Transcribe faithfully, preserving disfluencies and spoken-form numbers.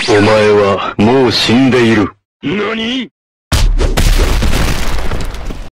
お前はもう死んでいる。 何？